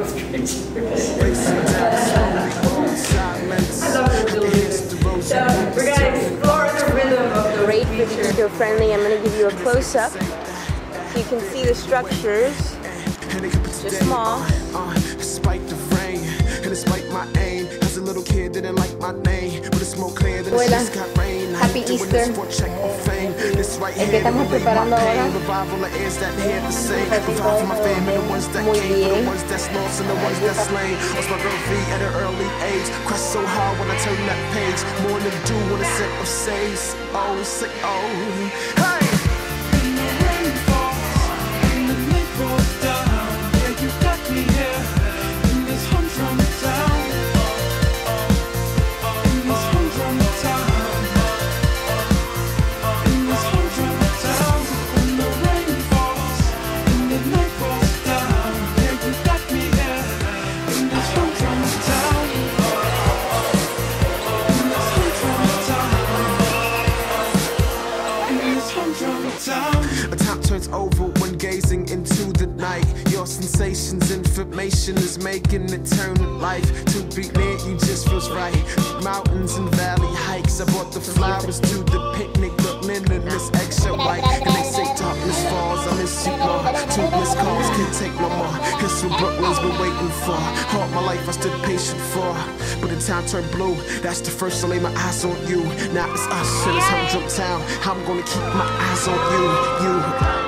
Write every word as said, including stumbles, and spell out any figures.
So we're going to explore the rhythm of the great picture. Eco-friendly. I'm going to give you a close-up so you can see the structures. Just small. Despite the rain, and despite my aim, as a little kid didn't like my name, but it's more clear that it's just got rain. Happy Easter. Empezamos preparando ahora. Muy bien. A top turns over when gazing into the night. Your sensations, information is making it turn to life. To be near you just feels right. Mountains and valley hikes. I brought the flowers to the picnic, but linen is extra white. And they say darkness falls, I miss you more. Two missed calls, can't take no more. Here's what Brooklyn's been waiting for. All my life I stood patient for, but the town turned blue. That's the first to lay my eyes on you. Now it's us in this humdrum town. I'm gonna keep my eyes on you, you.